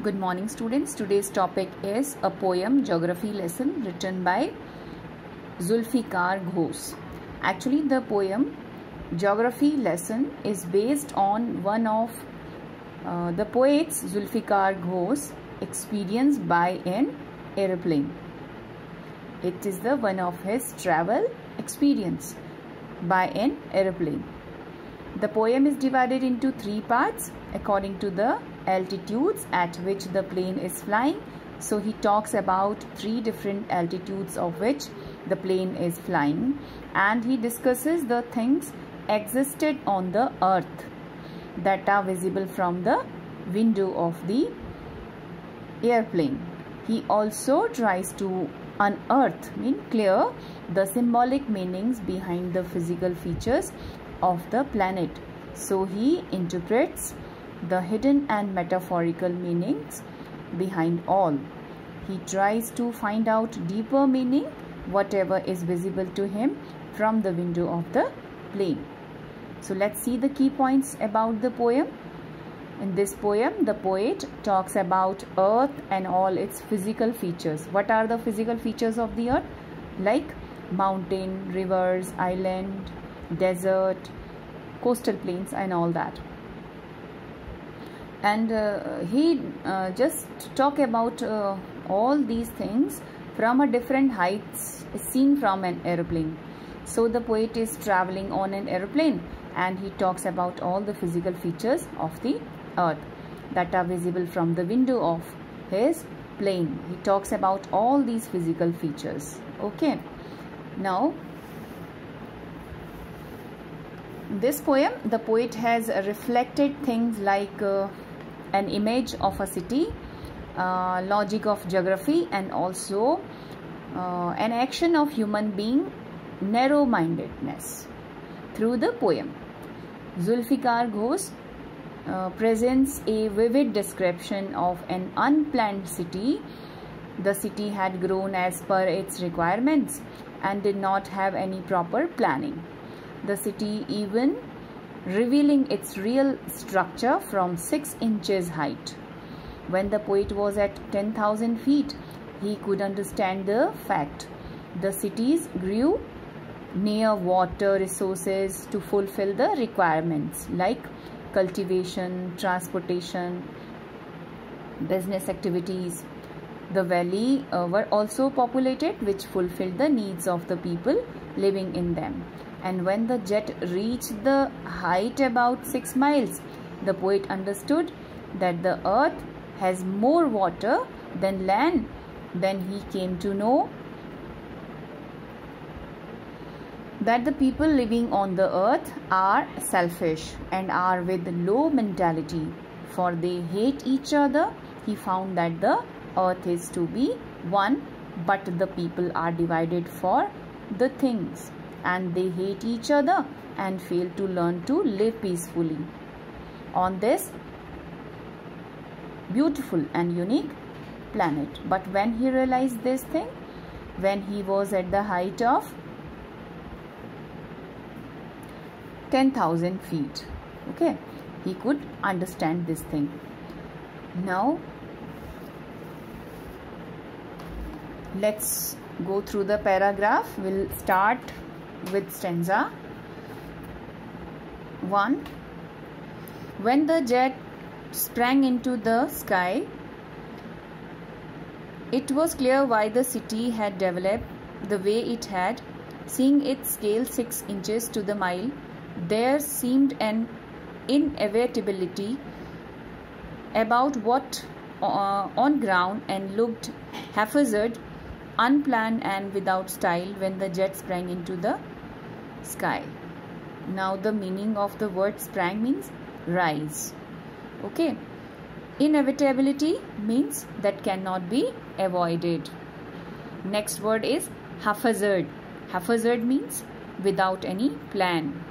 Good morning students. Today's topic is a poem geography lesson written by Zulfikar Ghosh. Actually the poem geography lesson is based on one of the poets Zulfikar Ghosh experience by an aeroplane. It is the one of his travel experience by an aeroplane. The poem is divided into three parts according to the altitudes at which the plane is flying. So he talks about three different altitudes of which the plane is flying, and he discusses the things existed on the earth that are visible from the window of the airplane. He also tries to unearth, clear the symbolic meanings behind the physical features of the planet. So he interprets the hidden and metaphorical meanings behind all. He tries to find out deeper meaning whatever is visible to him from the window of the plane. So let's see the key points about the poem. In this poem, the poet talks about earth and all its physical features. What are the physical features of the earth? Like mountain, rivers, island, desert, coastal plains and all that. And he just talk about all these things from a different heights seen from an aeroplane. So the poet is traveling on an aeroplane and he talks about all the physical features of the earth that are visible from the window of his plane. He talks about all these physical features. Okay. Now, in this poem, the poet has reflected things like an image of a city, logic of geography, and also an action of human being, narrow-mindedness through the poem. Zulfikar Ghosh presents a vivid description of an unplanned city. The city had grown as per its requirements and did not have any proper planning. The city even revealing its real structure from 6 inches height. When the poet was at 10,000 feet, he could understand the fact. The cities grew near water resources to fulfill the requirements like cultivation, transportation, business activities. The valley were also populated, which fulfilled the needs of the people living in them. And when the jet reached the height about 6 miles, the poet understood that the earth has more water than land. Then he came to know that the people living on the earth are selfish and are with low mentality, for they hate each other. He found that the earth is to be one, but the people are divided for the things, and they hate each other and fail to learn to live peacefully on this beautiful and unique planet. But when he realized this thing, when he was at the height of 10,000 feet, okay, he could understand this thing. Now let's go through the paragraph. We'll start with stanza 1. When the jet sprang into the sky, it was clear why the city had developed the way it had. Seeing its scale 6 inches to the mile, there seemed an inevitability about what on ground and looked haphazard, unplanned and without style when the jet sprang into the sky. Now the meaning of the word sprang means rise. Okay. Inevitability means that cannot be avoided. Next word is haphazard. Haphazard means without any plan.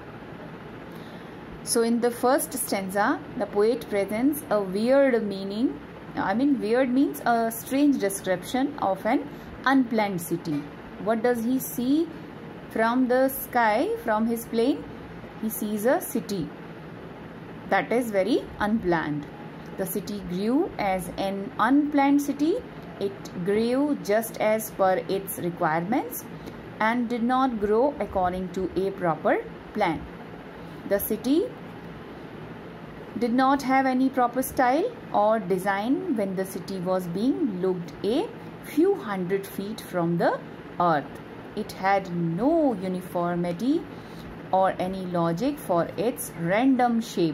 So in the first stanza, the poet presents a weird meaning. Weird means a strange description of an unplanned city. What does he see from the sky, from his plane? He sees a city that is very unplanned. The city grew as an unplanned city. It grew just as per its requirements and did not grow according to a proper plan. The city did not have any proper style or design when the city was being looked a few hundred feet from the earth. It had no uniformity or any logic for its random shape.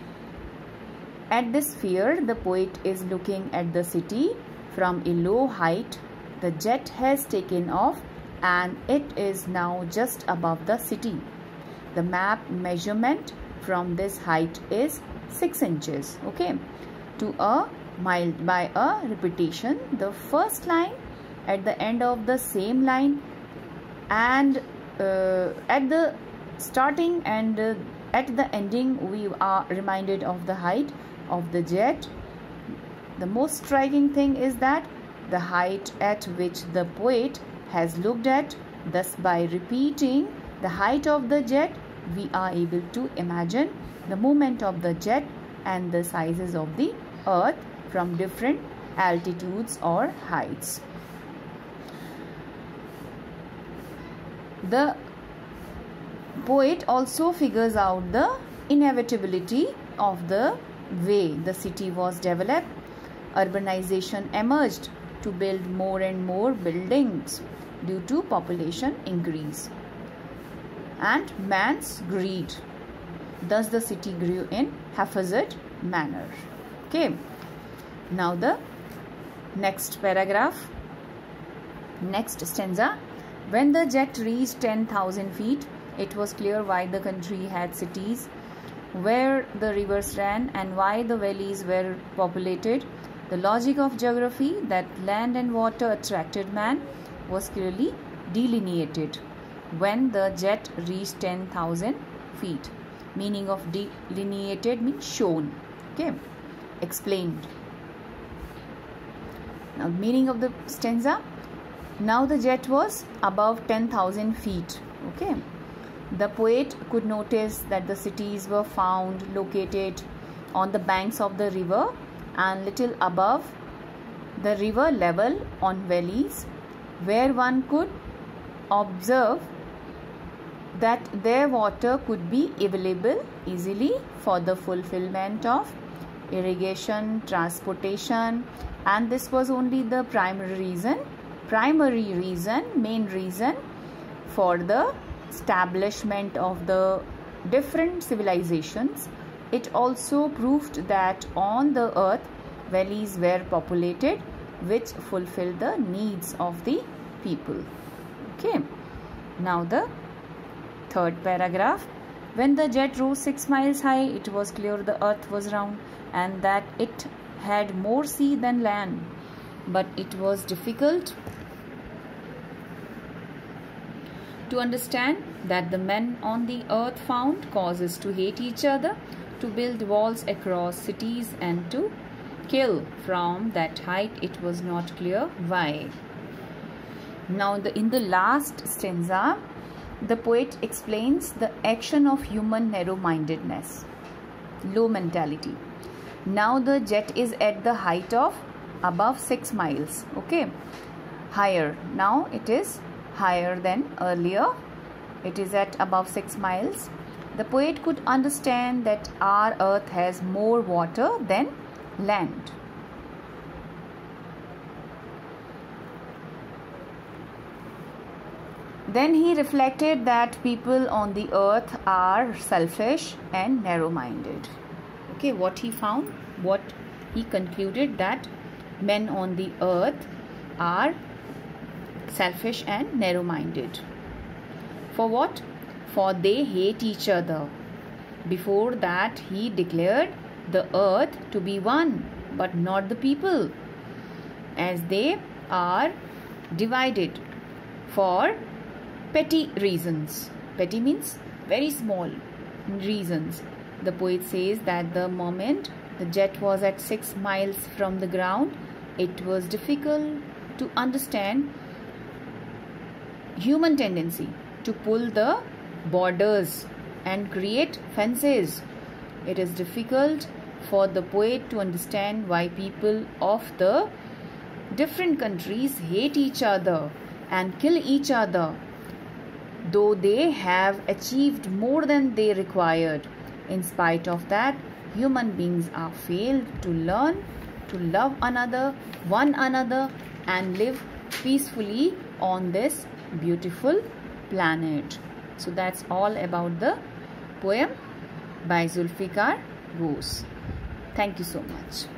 At this sphere, the poet is looking at the city from a low height. The jet has taken off and it is now just above the city. The map measurement from this height is 6 inches. Okay. To a mile by a repetition, the first line at the end of the same line and at the starting and at the ending we are reminded of the height of the jet. The most striking thing is that the height at which the poet has looked at. Thus, by repeating the height of the jet, we are able to imagine the movement of the jet and the sizes of the earth from different altitudes or heights. The poet also figures out the inevitability of the way the city was developed. Urbanization emerged to build more and more buildings due to population increase and man's greed. Thus the city grew in haphazard manner. Okay. Now the next paragraph, next stanza. When the jet reached 10,000 feet, it was clear why the country had cities, where the rivers ran and why the valleys were populated. The logic of geography that land and water attracted man was clearly delineated when the jet reached 10,000 feet. Meaning of delineated means shown. Okay, explained. Now meaning of the stanza. Now the jet was above 10,000 feet. Okay. The poet could notice that the cities were found located on the banks of the river and little above the river level on valleys, where one could observe that their water could be available easily for the fulfillment of irrigation, transportation, and this was only the main reason for the establishment of the different civilizations. It also proved that on the earth valleys were populated which fulfilled the needs of the people. Okay. Now the third paragraph. When the jet rose 6 miles high, it was clear the earth was round and that it had more sea than land. But it was difficult to understand that the men on the earth found causes to hate each other, to build walls across cities and to kill. From that height it was not clear why. Now in the last stanza, the poet explains the action of human narrow-mindedness, low mentality. Now the jet is at the height of above 6 miles. Okay, higher. Now it is higher than earlier. It is at above 6 miles. The poet could understand that our earth has more water than land. Then he reflected that people on the earth are selfish and narrow-minded. Okay, what he found, what he concluded, that men on the earth are selfish and narrow-minded. For what? For they hate each other. Before that he declared the earth to be one, but not the people, as they are divided for petty reasons. Petty means very small reasons. The poet says that the moment the jet was at 6 miles from the ground, it was difficult to understand human tendency to pull the borders and create fences. It is difficult for the poet to understand why people of the different countries hate each other and kill each other, though they have achieved more than they required. In spite of that, human beings are failed to learn to love one another, and live peacefully on this beautiful planet. So that's all about the poem by Zulfikar Ghose. Thank you so much.